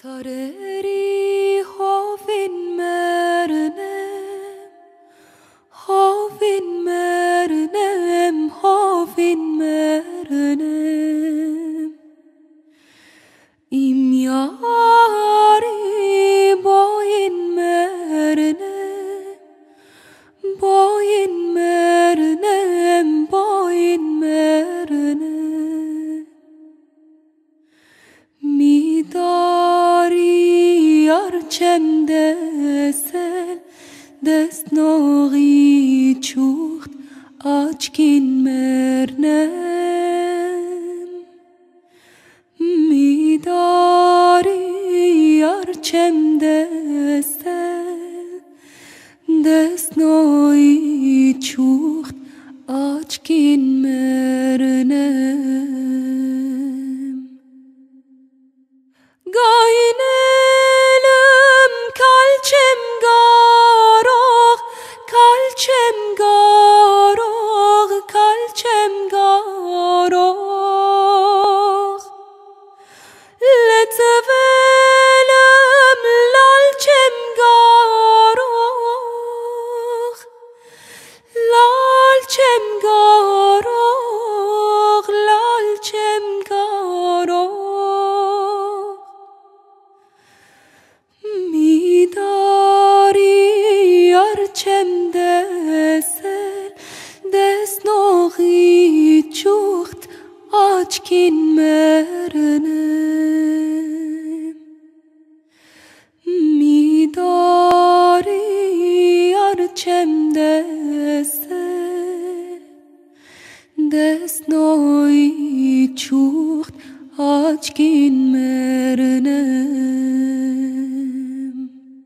Sareri hovin mernem im yari boyin mernem midari archemde sel desnogi chucht achkin mernem midari archemde sel desnogi chucht achkin mernem Gaynelem kalçem garog Letvelem lalçem garog midari archemde sel desnogi chucht achkin mernem midari archemde sel desnogi chucht achkin mernem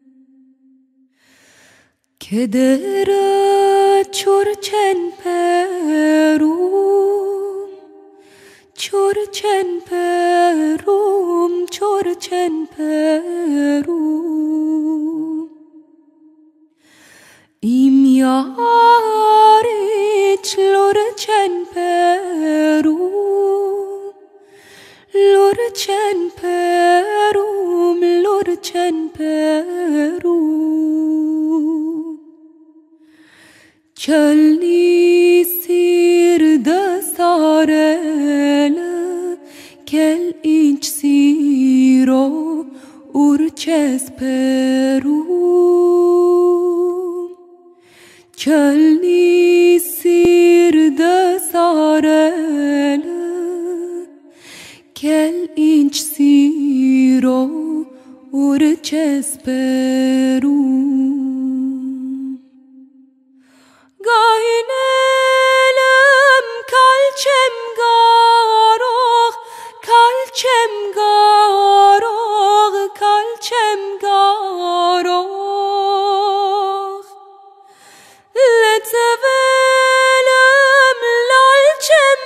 kedere churchen perum im yarich lorchen perum Chalni sir da sarele kel inch siro urches perum Chalni sir da sarele kel inch siro urches perum Gaynelem kalçem garog Letvelem lalçem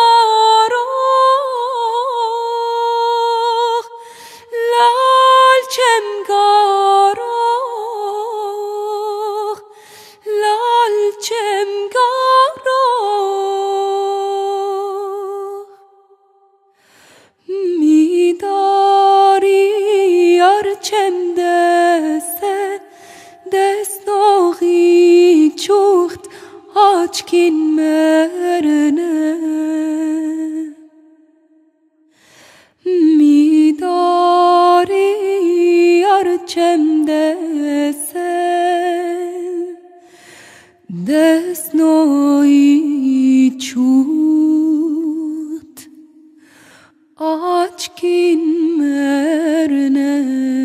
garog midari archemde sel desnogi chucht achkin mernem midari archemde sel desnogi chucht achkin mernem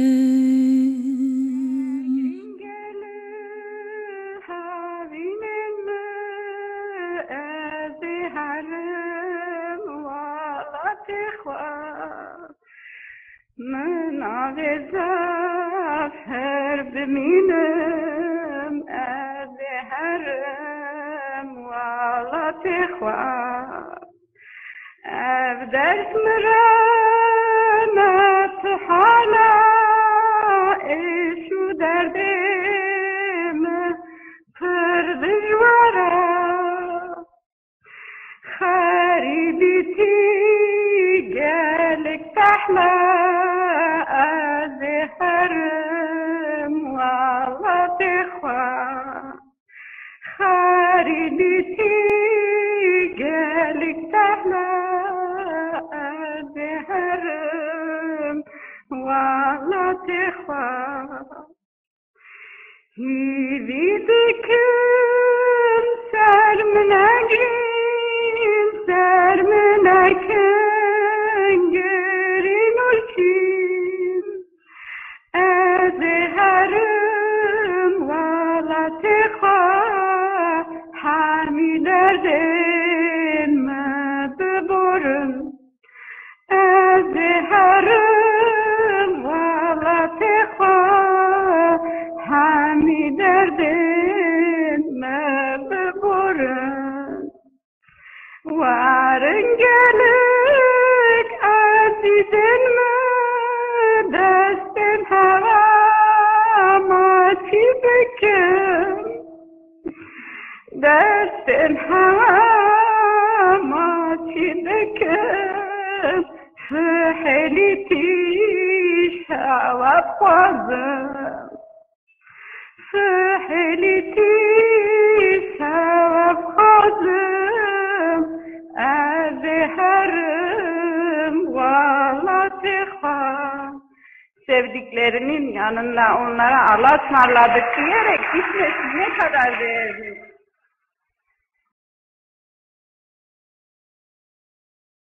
من عذاب هرب منم از هرم ولا تخواب درس مرمت حالا ایشو دردم پر دجوارا خریبی تی گلک تحلا herim valla dixwa خریدی گلیک تحلا دهرم والا تخوا هیوی دکن سر منکن گرین الکین از هرم والا تخوا همی دردم ببرم از هرم والا تخوا همی دردم ببرم وارنگلک عزیزن دستم هوا ماتی بکم دستم هواتی بکم فحلی تیش هوا خوازم فحلی تیش هوا خوازم از herim valla tixwa sevdiklerinin yanında onlara Allah ısmarladık diyerek gitmesi ne kadar değerli.